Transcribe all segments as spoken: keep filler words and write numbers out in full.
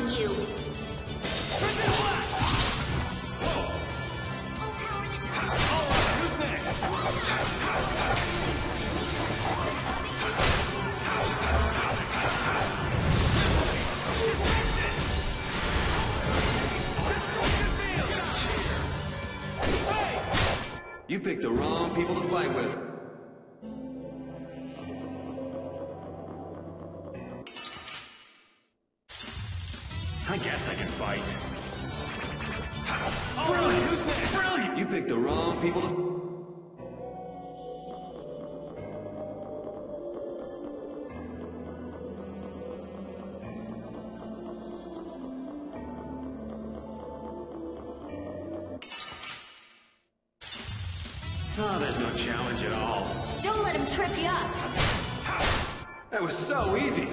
on you. Who's next? You picked the wrong people to fight with. I guess I can fight. All right, who's next? Brilliant! You picked the wrong people to... Oh, there's no challenge at all. Don't let him trip you up. That was so easy.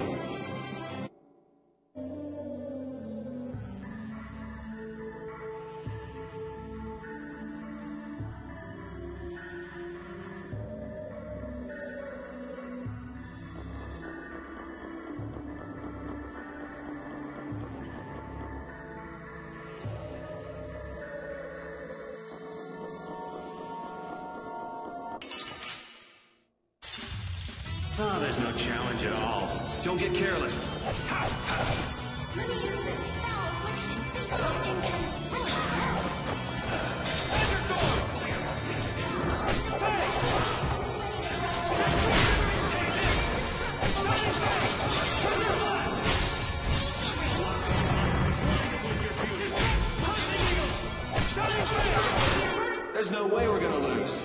Oh, there's no challenge at all. Don't get careless. Let me use this foul affliction. Fecal income. There's no way we're gonna lose.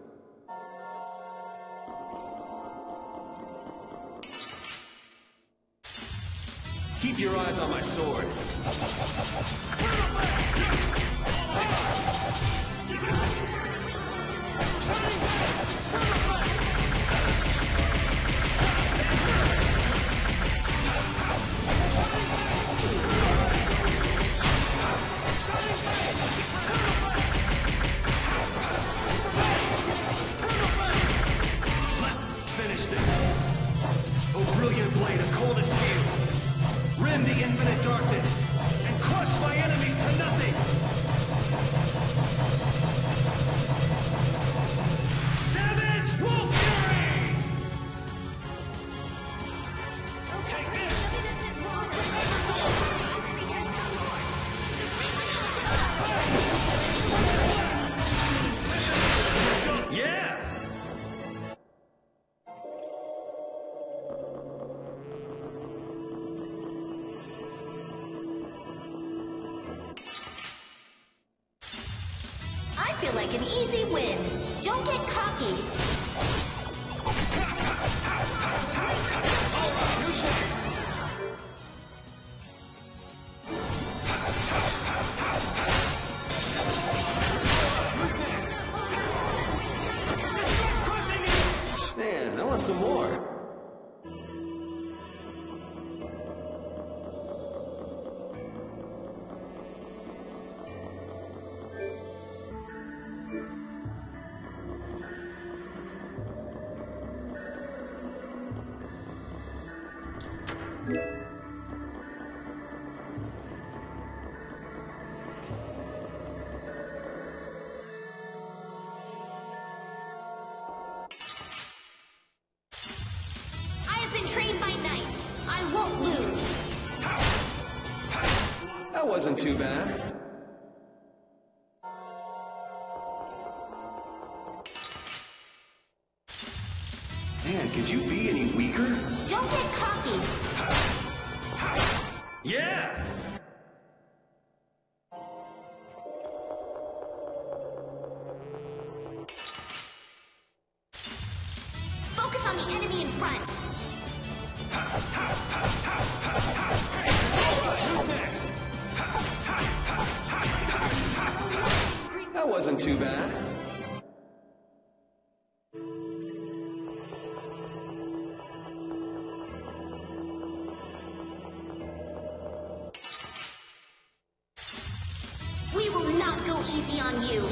Keep your eyes on my sword. Finish this. Oh, brilliant blade of coldest steel. Rend the infinite darkness and crush my enemies to nothing! Savage Wolf Fury! Take this! Yeah! I feel like an easy win. Don't get cocky. Who's next? Who's next? Crushing it! Man, I want some more. I have been trained by knights. I won't lose. That wasn't too bad. Man, could you be any weaker? Don't get cocky. Yeah! Focus on the enemy in front. Who's next? That wasn't too bad. We will not go easy on you.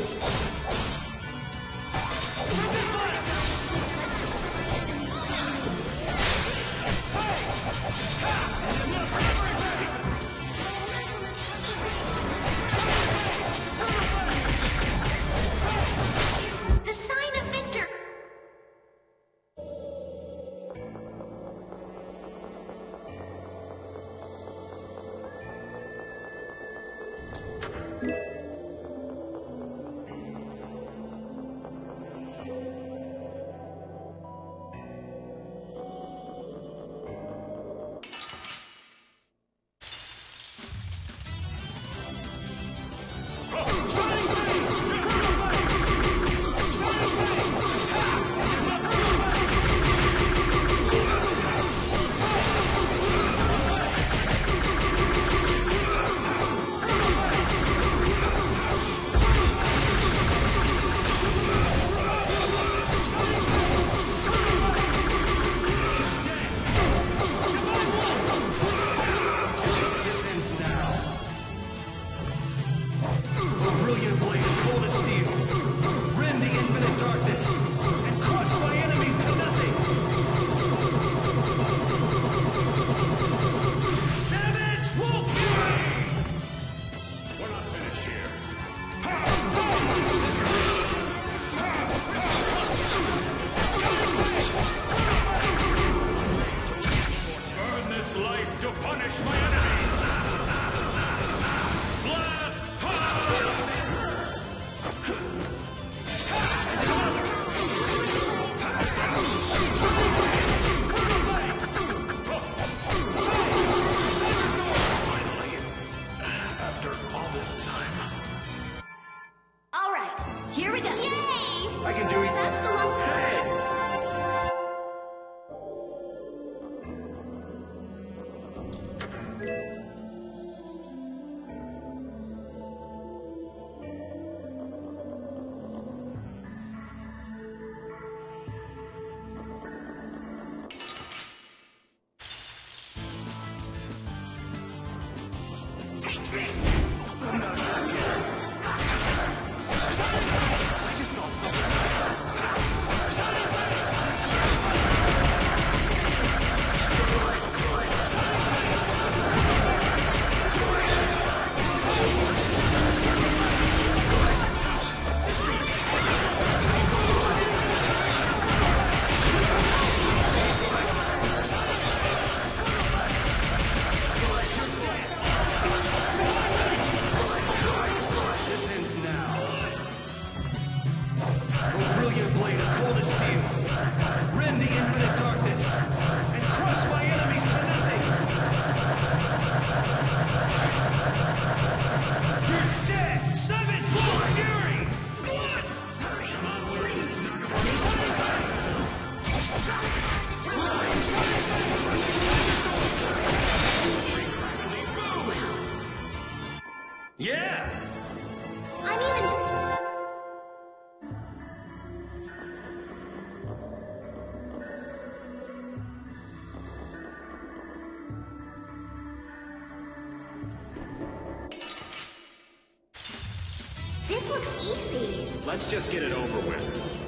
easy. Let's just get it over with.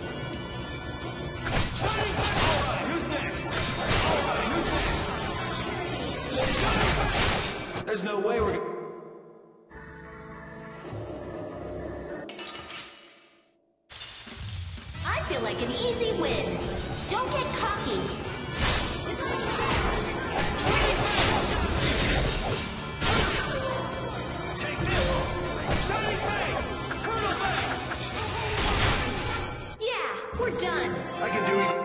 Shining back! Alright, who's next? Alright, who's next? Shining back! There's no way we're... I feel like an easy win. Don't get cocky. Take this! Shining Fang! Hurdle back! Yeah, we're done. I can do it.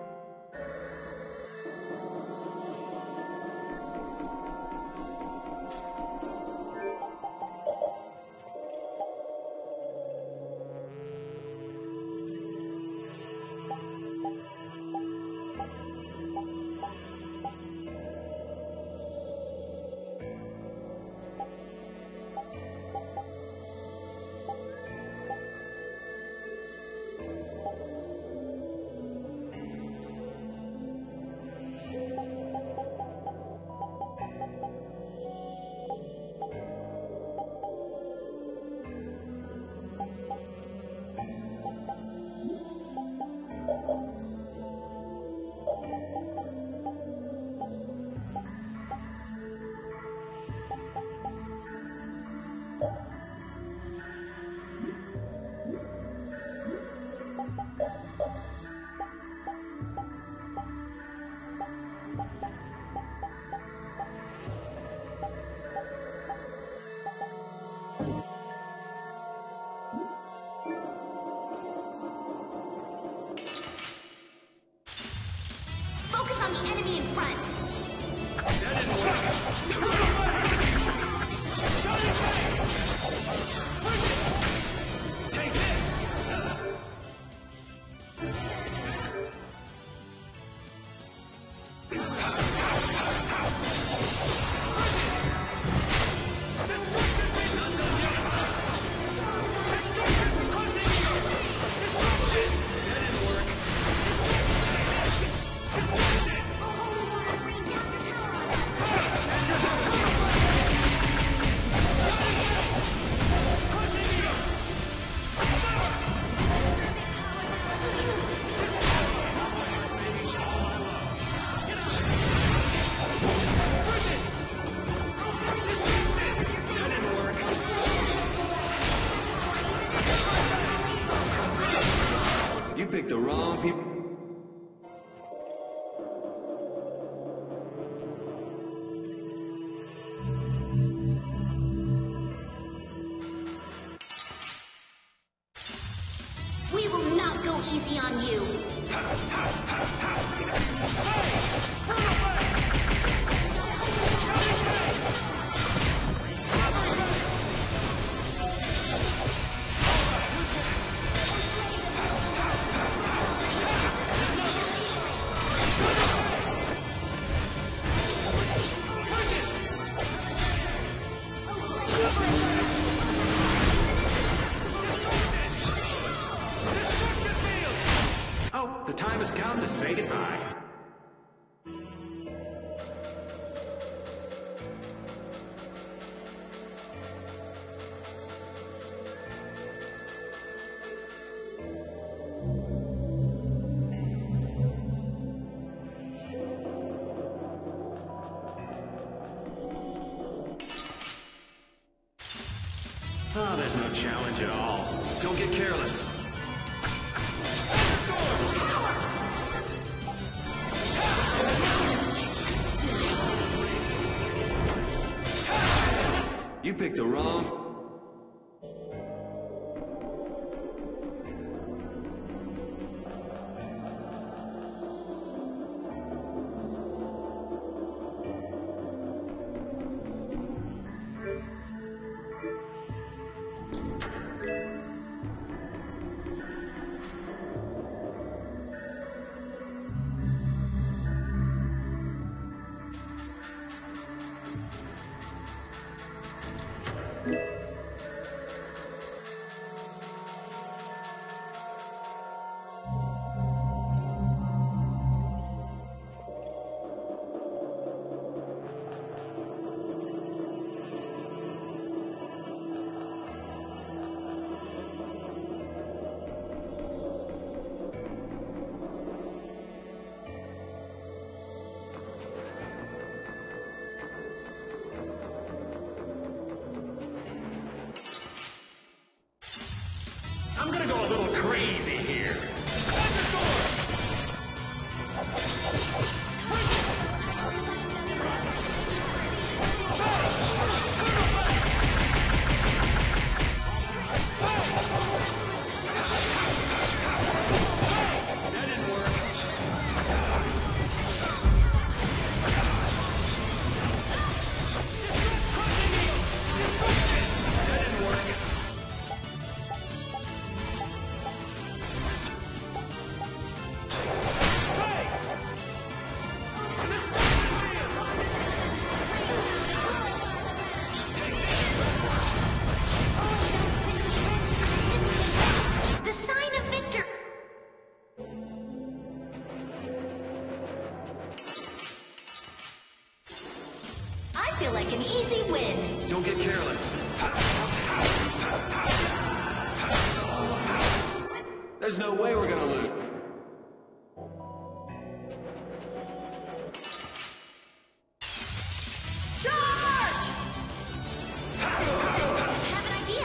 Focus on the enemy in front. That didn't work. Shining Fang! Push it! Take this! Destruction! Not done yet! Destruction! Crushing you! Destruction! That didn't work. Destruction! You picked the wrong people. We will not go easy on you. Oh, the time has come to say goodbye. Oh, there's no challenge at all. Don't get careless. You picked the wrong... You feel like an easy win. Don't get careless. There's no way we're gonna lose. Charge! Have an idea.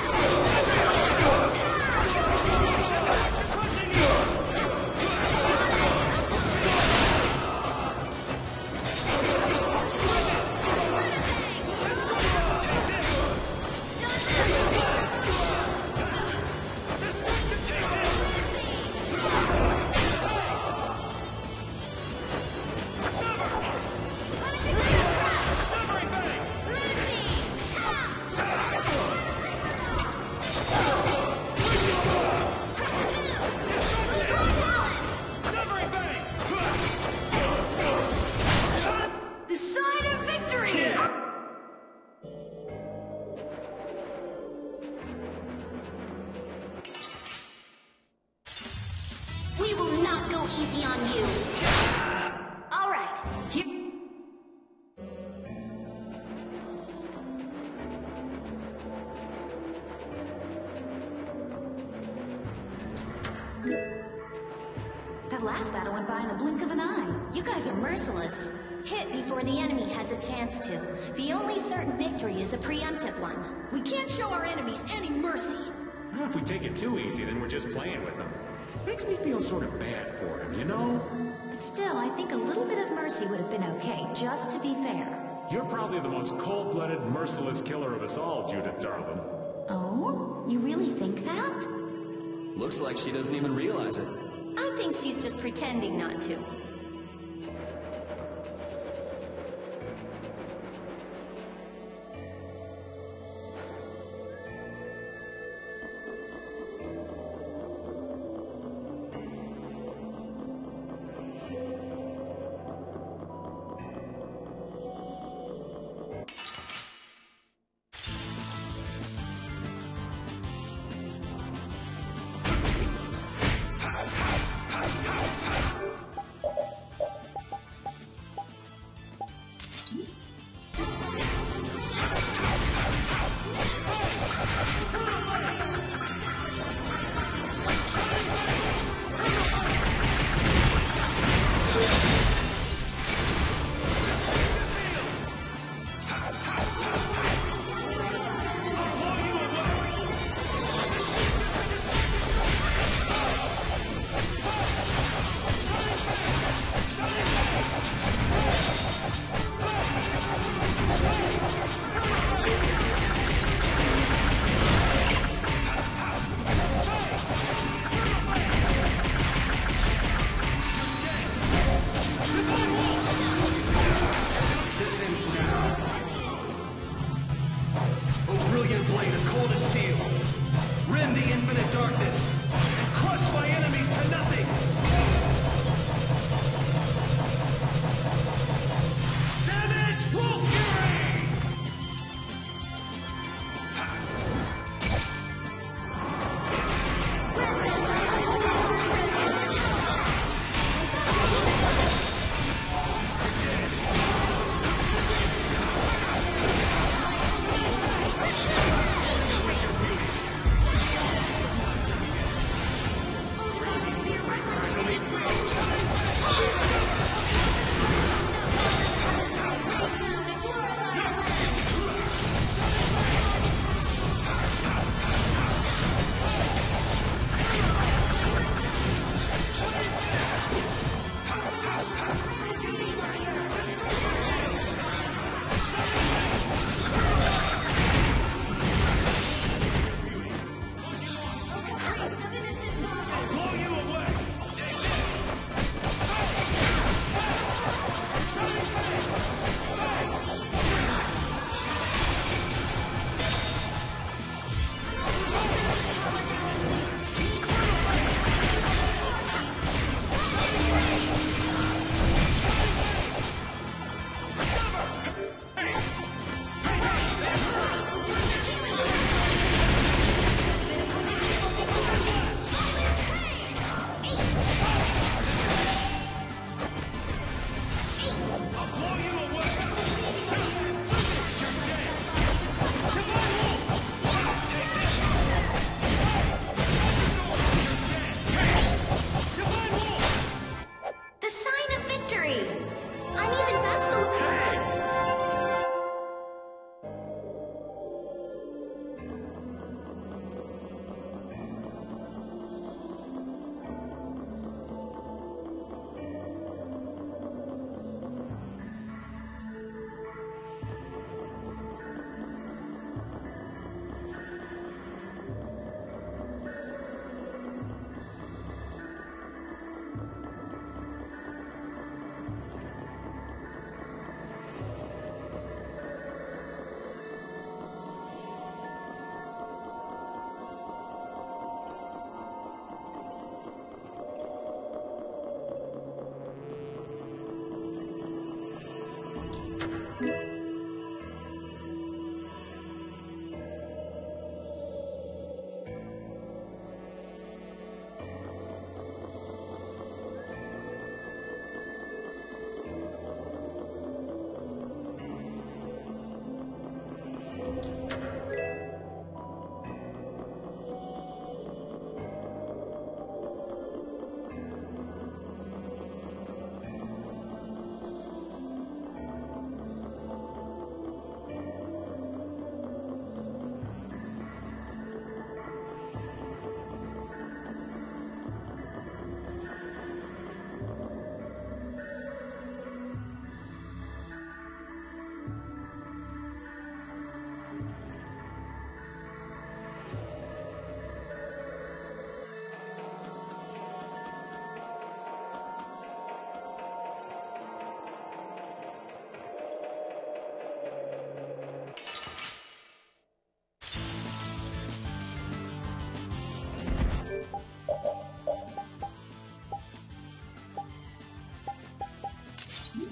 We will not go easy on you. All right, here. That last battle went by in the blink of an eye. You guys are merciless. Hit before the enemy has a chance to. The only certain victory is a preemptive one. We can't show our enemies any mercy. If we take it too easy, then we're just playing with them. Makes me feel sort of bad for him, you know? But still, I think a little bit of mercy would have been okay, just to be fair. You're probably the most cold-blooded, merciless killer of us all, Judith darling. Oh? You really think that? Looks like she doesn't even realize it. I think she's just pretending not to.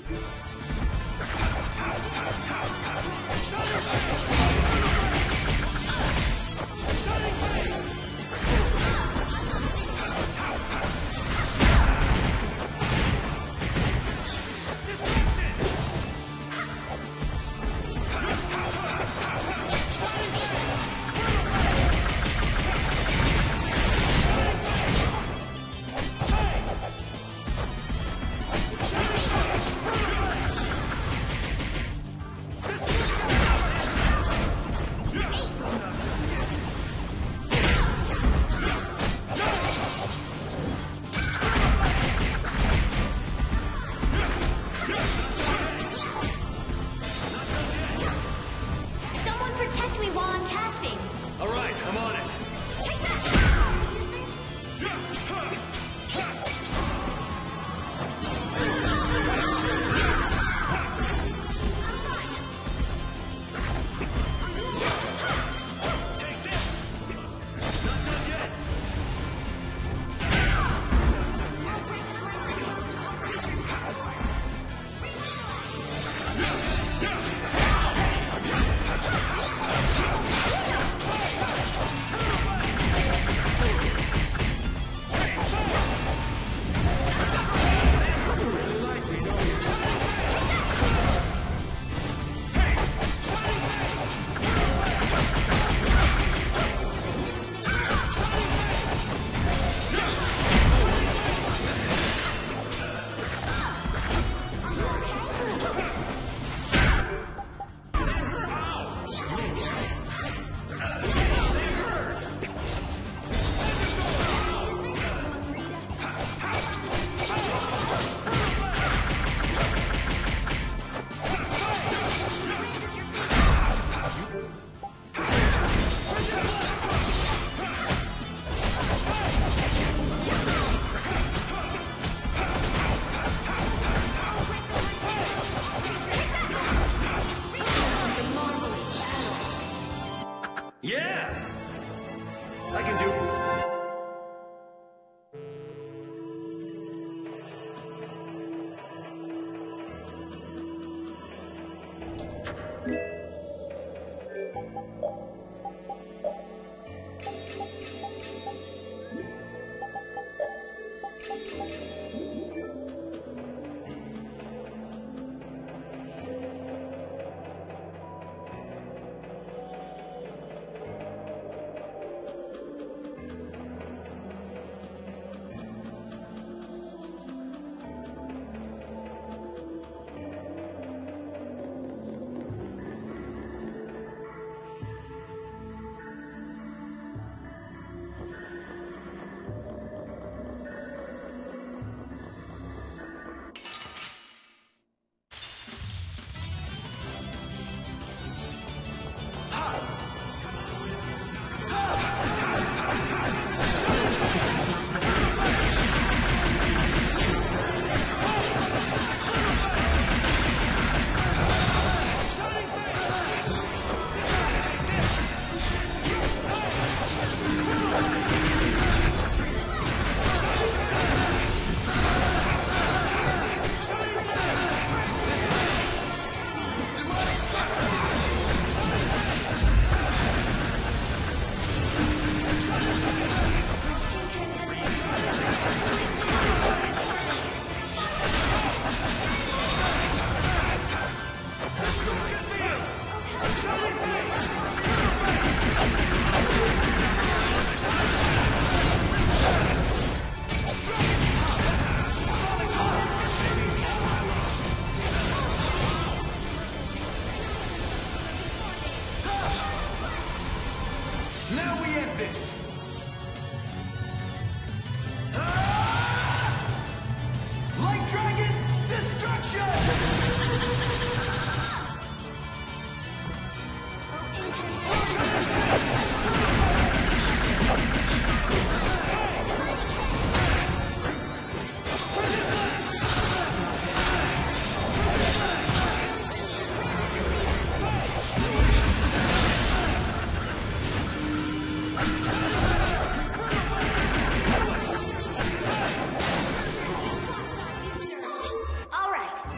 Here we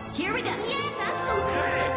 Omega! Yeah, that's the... Hey!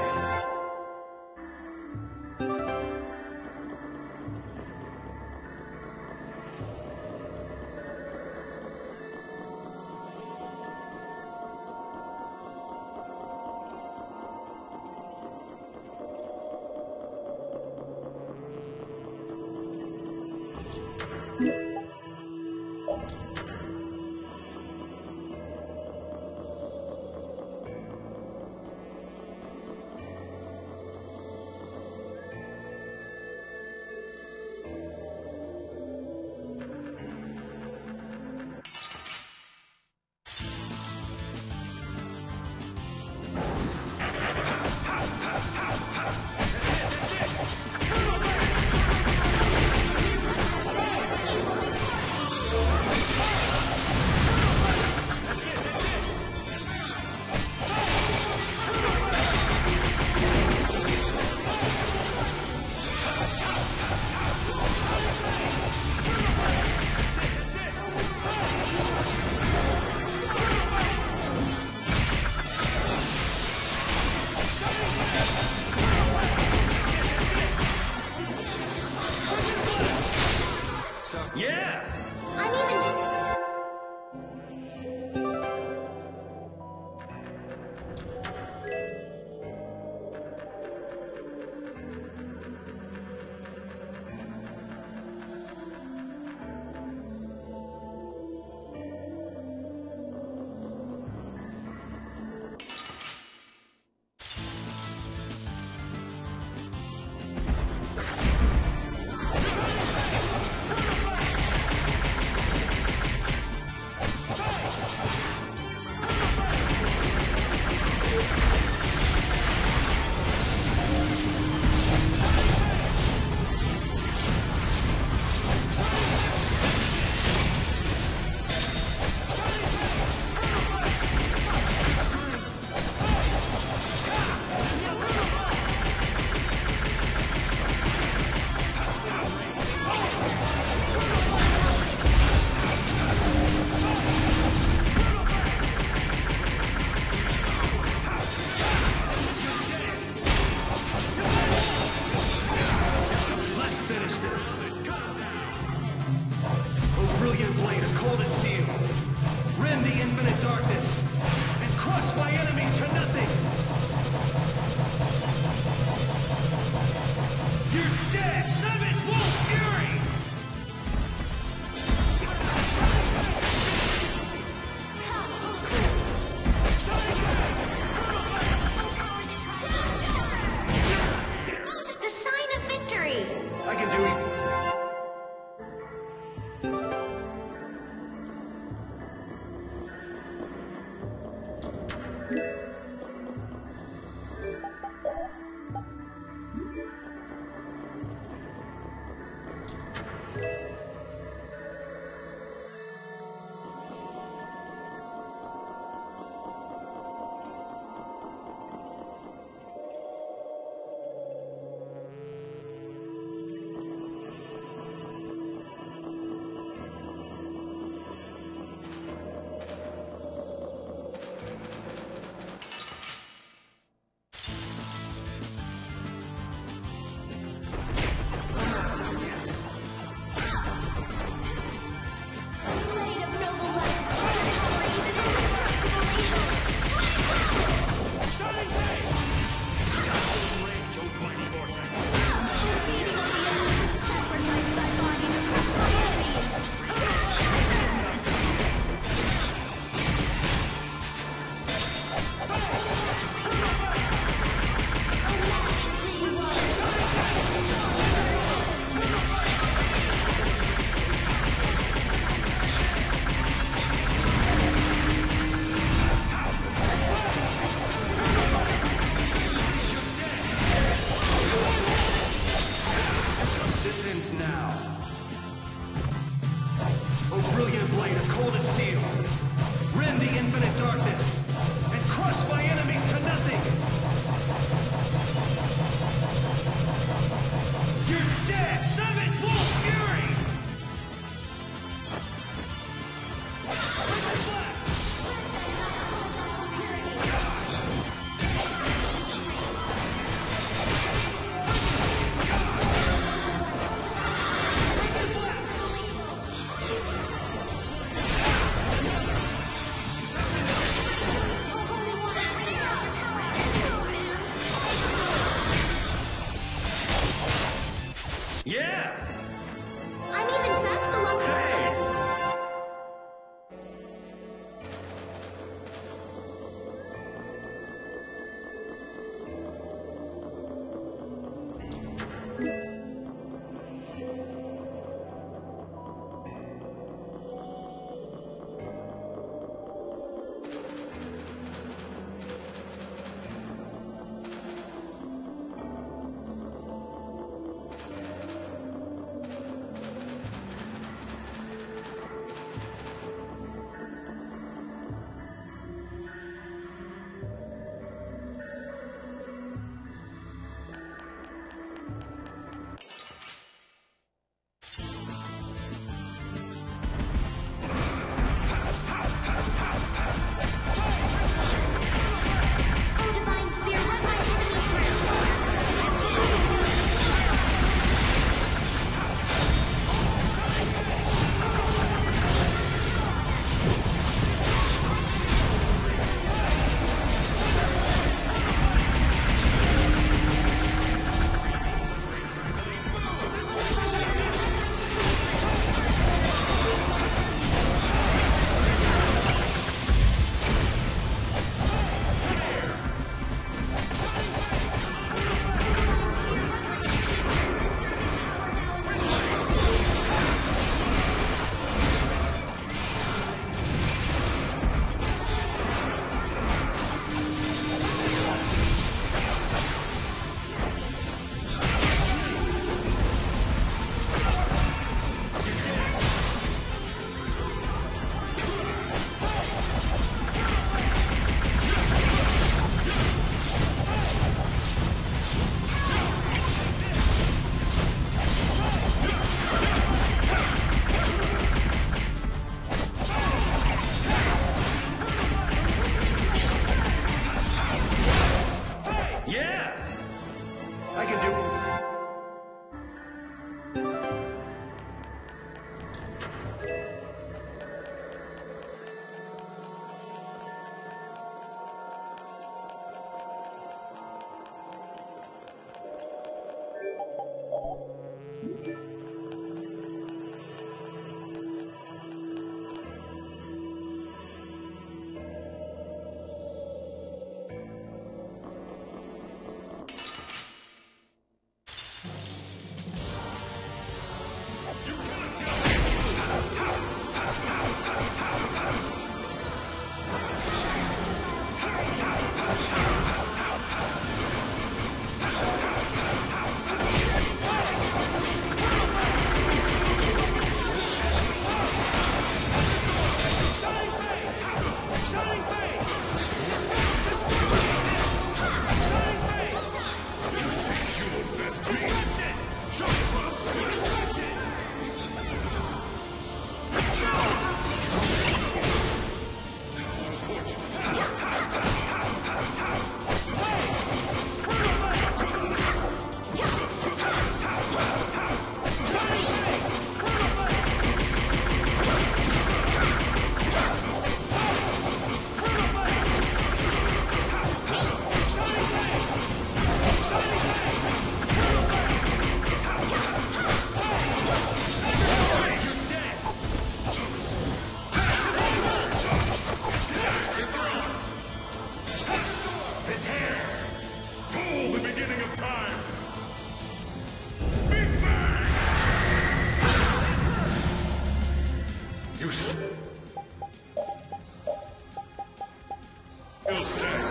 You'll stay.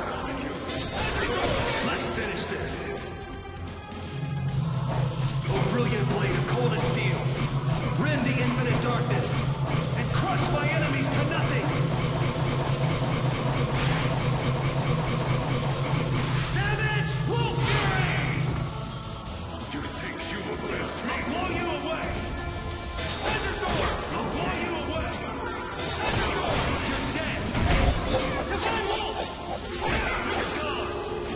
Let's finish this. Oh, brilliant blade of coldest steel. Rend the infinite darkness and crush my enemies to nothing. Savage Wolf Fury! You think you will blast me? I'll blow you away! Azure Thor! I'll blow you away! Azure Thor! You're dead! Divine Wolf! You're gone!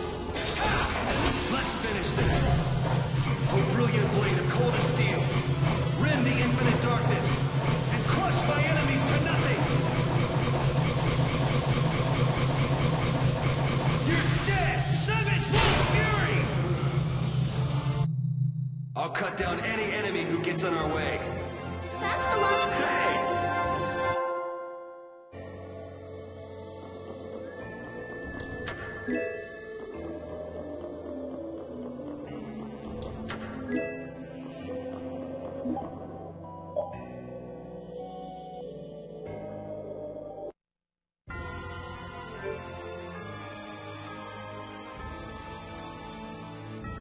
Let's finish this. Oh, brilliant blade of coldest steel. Rend the infinite darkness and crush my enemies to nothing! You're dead! Savage Wolf Fury! I'll cut down any enemy who gets in our way. That's the logical... Hey!